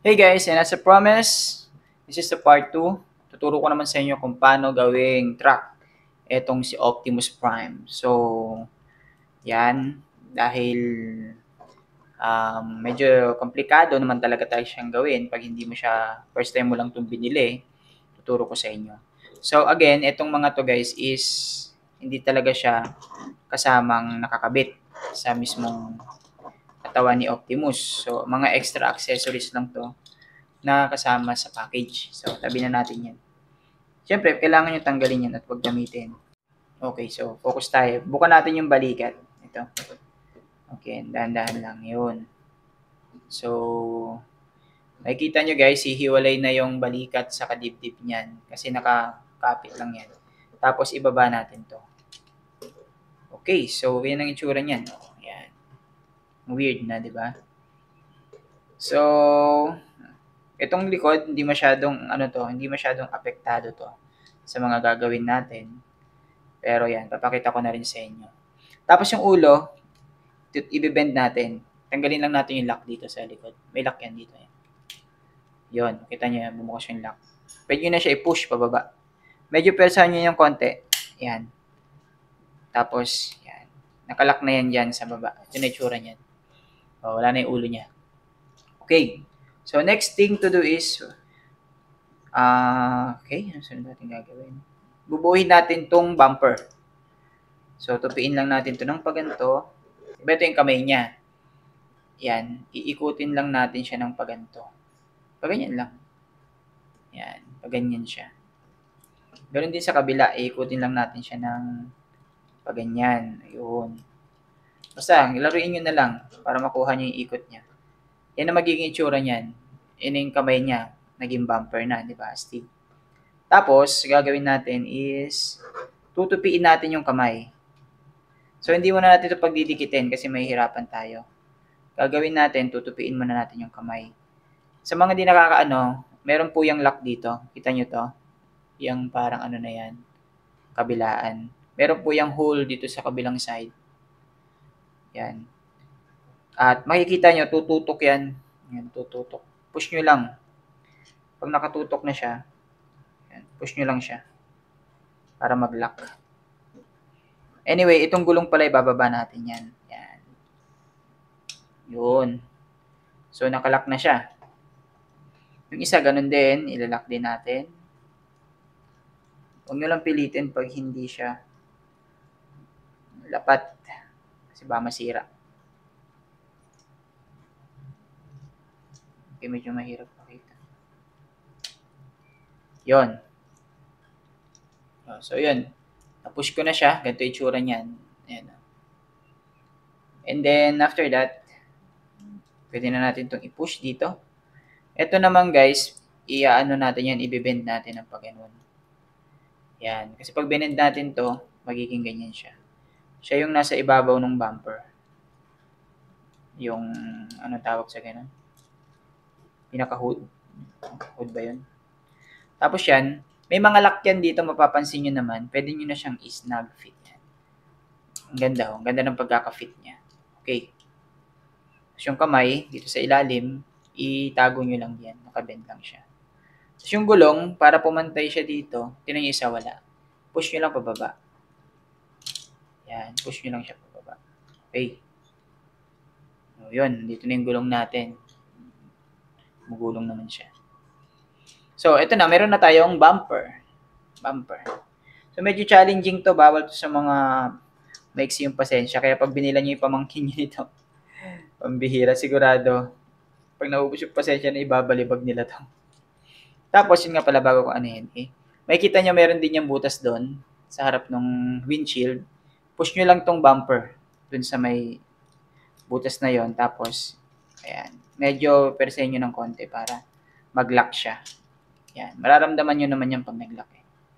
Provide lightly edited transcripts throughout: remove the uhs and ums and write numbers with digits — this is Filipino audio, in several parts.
Hey guys, and as a promise, this is the part 2. Tuturo ko naman sa inyo kung paano gawing track etong si Optimus Prime. So, yan, dahil medyo komplikado naman talaga tayo siyang gawin pag hindi mo siya, first time mo lang itong binili, tuturo ko sa inyo. So again, etong mga to guys is hindi talaga siya kasamang nakakabit sa mismong katawan ni Optimus. So, mga extra accessories lang to na kasama sa package. So, tabi na natin yan. Siyempre, kailangan nyo tanggalin yan at huwag gamitin. Okay, so focus tayo. Bukan natin yung balikat. Ito. Okay, dahan-dahan lang. Yun. So, makikita nyo guys, hihiwalay na yung balikat sa kadibdib niyan. Kasi nakakapit lang yan. Tapos, ibaba natin to. Okay, so yan ang itsura niyan. Yan. Weird na, di ba? So, itong likod, hindi masyadong, hindi masyadong apektado to sa mga gagawin natin. Pero yan, papakita ko na rin sa inyo. Tapos yung ulo, i-bend natin. Tanggalin lang natin yung lock dito sa likod. May lock yan dito. Yun, kita nyo yan, bumukas yung lock. Pwede nyo na siya i-push pababa. Medyo persahan nyo yung konti. Yan. Tapos, yan. Nakalock na yan dyan sa baba. Ito na itsura niyan. O, wala na yung ulo niya. Okay. So, next thing to do is, okay, ano saan natin gagawin? Bubuhin natin tong bumper. So, tupiin lang natin to ng paganto. Ito yung kamay niya. Yan. Iikutin lang natin siya ng paganto. Paganyan lang. Yan. Paganyan siya. Ganoon din sa kabila. Iikutin lang natin siya ng paganyan. Ayun. Basta, laruin nyo na lang para makuha nyo yung ikot niya. Yan ang magiging itsura niyan. Yan yung kamay niya. Naging bumper na, di ba, Steve? Tapos, gagawin natin is tutupiin natin yung kamay. So, hindi muna natin ito pagdidikitin kasi mahihirapan tayo. Gagawin natin, tutupiin muna natin yung kamay. Sa mga di nakakaano, meron po yung lock dito. Kita nyo to? Yung parang ano na yan, kabilaan. Meron po yung hole dito sa kabilang side. Yan. At makikita nyo, tututok yan. Yan, tututok. Push nyo lang. Pag nakatutok na siya, yan, push nyo lang siya para mag-lock. Anyway, itong gulong pala ibababa natin yan. Yan. Yun. So, nakalock na siya. Yung isa, ganun din. Ilalock din natin. Huwag nyo lang pilitin pag hindi siya lapat. Kasi ba masira. Okay, medyo mahirap pakita. Yun. So, yun. Na-push ko na siya. Ganito yung itsura niyan. Ayan. And then, after that, pwede na natin itong i-push dito. Ito naman guys, i-ano natin yan, i-bend natin ng pag-ganun. Yan. Kasi pag binend natin to, magiging ganyan siya. Siya yung nasa ibabaw ng bumper. Yung, ano tawag sa ganun? Pinaka-hood. Hood ba yun? Tapos yan, may mga lock yan dito, mapapansin nyo naman. Pwede nyo na siyang i-snug fit yan. Ang ganda, oh. Ang ganda ng pagkaka-fit niya. Okay. Tapos yung kamay, dito sa ilalim, itago nyo lang yan. Nakabend lang siya. Tapos yung gulong, para pumantay siya dito, tinan nyo isa wala. Push nyo lang pababa. Yan, push nyo lang siya pababa. Okay. O, yun, dito na yung gulong natin. Magulong naman siya. So, ito na, meron na tayong bumper. Bumper. So, medyo challenging to. Bawal to sa mga maiksi yung pasensya. Kaya pag binila nyo yung pamangkin nyo ito, pambihira, sigurado. Pag naubos yung pasensya na ibabalibag nila to. Tapos, yun nga pala bago ko anuhin, makikita nyo meron din yung butas doon sa harap ng windshield. Push nyo lang tong bumper dun sa may butas na yon. Tapos, ayan, medyo persahin nyo ng konti para mag-lock siya. Yan, mararamdaman nyo naman yan pag nag-lock.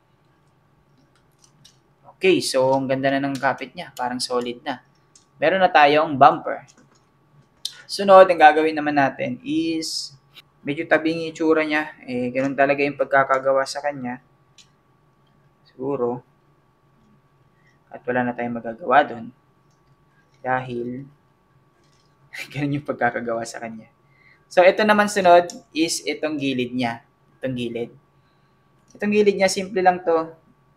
Okay, so ang ganda na ng kapit niya, parang solid na. Meron na tayong bumper. Sunod, ang gagawin naman natin is, medyo tabing yung itsura niya. Ganun talaga yung pagkakagawa sa kanya. Siguro. At wala na tayong magagawa doon. Dahil, ganun yung pagkakagawa sa kanya. So, ito naman sunod is itong gilid niya. Itong gilid. Itong gilid niya, simple lang to.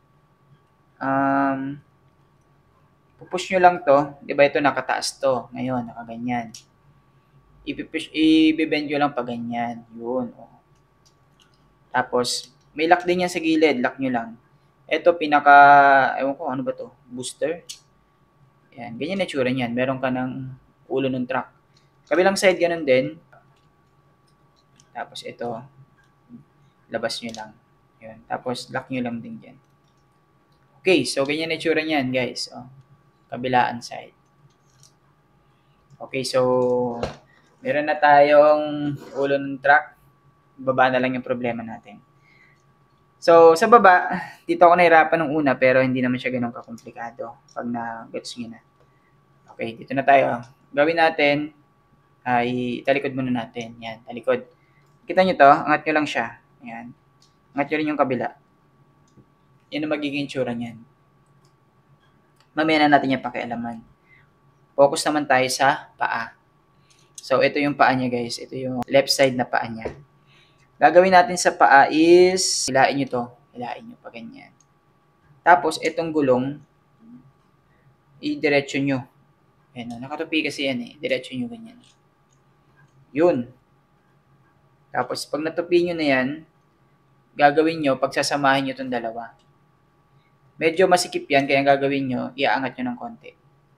Pupush nyo lang to. Di ba ito nakataas to? Ngayon, nakaganyan. I-bend nyo lang pa ganyan. Yun. Oh. Tapos, may lock din yan sa gilid. Lock nyo lang. Ito, ewan ko, ano ba to? Booster. Yan. Ganyan na tsura niyan. Meron ka ng ulo ng truck. Kabilang side, ganun din. Tapos, ito, labas nyo lang. Yun. Tapos, lock nyo lang din dyan. Okay, so ganyan na tsura niyan, guys. Oh, kabilaan side. Okay, so meron na tayong ulo ng truck. Baba na lang yung problema natin. So, sa baba, dito ako nahirapan nung una pero hindi naman siya ganun kakomplikado pag na-gets nyo na. Okay, dito na tayo. Gawin natin ay talikod muna natin. Yan, talikod. Kita nyo to, angat nyo lang siya. Yan. Angat nyo rin yung kabila. Yan ang magiging tsura niyan. Mamaya na natin yung pakialaman. Focus naman tayo sa paa. So, ito yung paa niya, guys. Ito yung left side na paa niya. Gagawin natin sa paa is, hilain nyo to. Hilain nyo pa ganyan. Tapos, itong gulong, i-diretso nyo. Ayan, nakatupi kasi yan eh. Diretso nyo ganyan. Yun. Tapos, pag natupi nyo na yan, gagawin nyo, pagsasamahin nyo itong dalawa. Medyo masikip yan, kaya gagawin nyo, iaangat nyo ng konti.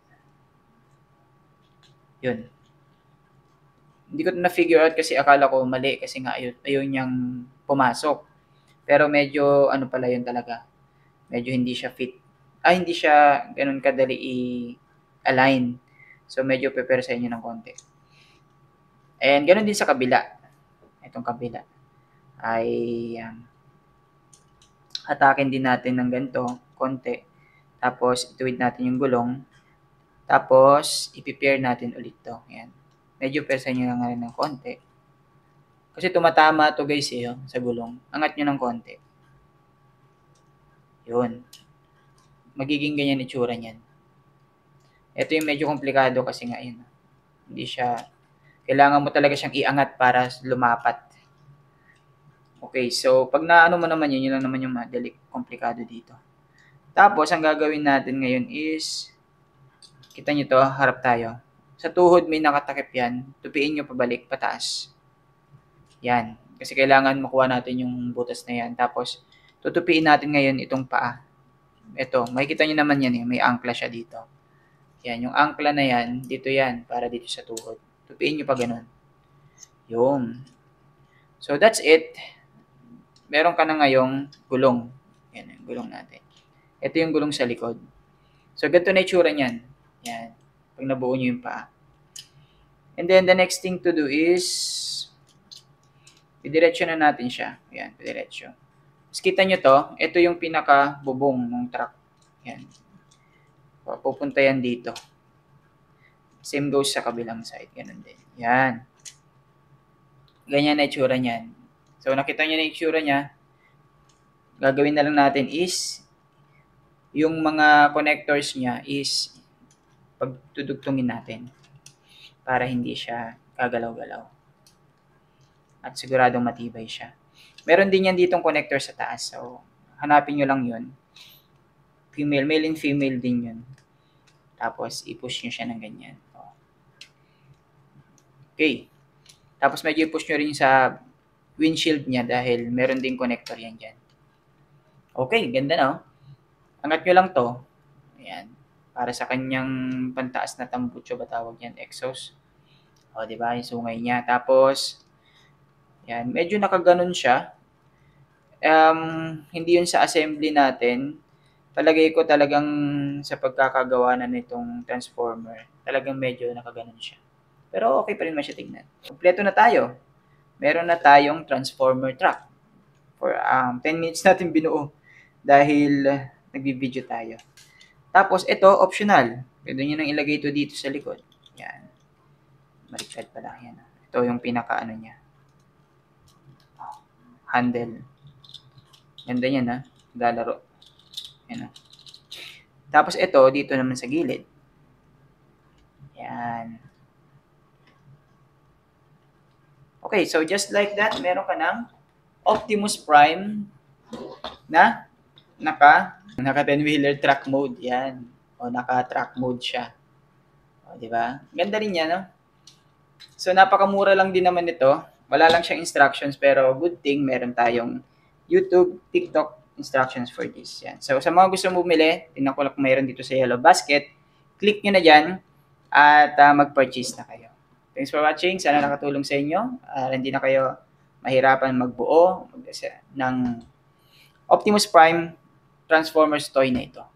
Yun. Hindi ko na-figure out kasi akala ko mali kasi nga ayaw niyang pumasok. Pero medyo ano pala yun talaga. Medyo hindi siya fit. Hindi siya ganun kadali i-align. So medyo prepare sa inyo ng konti. And ganun din sa kabila. Itong kabila. Ay hatakin din natin ng ganito, konti. Tapos ituwid natin yung gulong. Tapos i-prepare natin ulit to. Yan. Medyo persa nyo lang rin ng konti. Kasi tumatama to guys eh, sa gulong. Angat nyo ng konti. Yun. Magiging ganyan itsura niyan. Ito yung medyo komplikado kasi nga yun. Hindi siya, kailangan mo talaga siyang iangat para lumapat. Okay, so pag naano mo naman yun lang naman yung madali komplikado dito. Tapos, ang gagawin natin ngayon is, kita nyo to, harap tayo. Sa tuhod may nakatakip yan, tupiin nyo pabalik, pataas. Yan. Kasi kailangan makuha natin yung butas na yan. Tapos, tutupiin natin ngayon itong paa. Ito, makikita nyo naman yan eh. May angkla siya dito. Yan, yung angkla na yan, dito yan, para dito sa tuhod. Tupiin nyo pa ganun. Yung. So, that's it. Meron ka na ngayong gulong. Yan, yung gulong natin. Ito yung gulong sa likod. So, ganito na itsura niyan. Yan. Pag nabuo nyo yung paa. And then, the next thing to do is, idiretso na natin siya. Yan, idiretso. Tapos kita nyo to, ito yung pinaka-bubong ng truck. Yan. Pupunta yan dito. Same goes sa kabilang side. Ganun din. Yan. Ganyan na itsura niyan. So, nakita nyo na itsura niya. Gagawin na lang natin is, yung mga connectors niya is, pagtudugtungin natin. Para hindi siya gagalaw-galaw. At siguradong matibay siya. Meron din yan ditong connector sa taas. So, hanapin nyo lang yun. Female, male and female din yun. Tapos, i-push nyo siya ng ganyan. Okay. Tapos, medyo i-push nyo rin sa windshield niya dahil meron din connector yan dyan. Okay, ganda no? Angat nyo lang to. Ayan. Para sa kanyang pantaas na tambucho ba tawag yan? Exhaust. O, diba? Yung sungay niya. Tapos, yan, medyo nakaganon siya. Hindi yun sa assembly natin. Palagay ko talagang sa pagkakagawa na nitong transformer, talagang medyo nakaganon siya. Pero okay pa rin man siya tignan. Kompleto na tayo. Meron na tayong transformer truck. For 10 minutes natin binuo dahil nagbi-video tayo. Tapos ito, optional. Pwede nyo nang ilagay ito dito sa likod. Yan. Baliktad pala. Yan. Ito yung pinaka-ano niya. Handle. Ganda yan ha. Lalaro. Yan ha. Tapos ito, dito naman sa gilid. Yan. Okay, so just like that, meron ka ng Optimus Prime na naka 10-wheeler track mode. Yan. O naka-track mode siya. O, di ba? Ganda rin yan, no? So, napakamura lang din naman ito. Wala lang siyang instructions, pero good thing, meron tayong YouTube, TikTok instructions for this. Yan. So, sa mga gusto mo bumili, tingnan ko lang kung mayroon dito sa Yellow Basket. Click nyo na dyan at mag-purchase na kayo. Thanks for watching. Sana nakatulong sa inyo. Hindi na kayo mahirapan magbuo ng Optimus Prime Transformers toy na ito.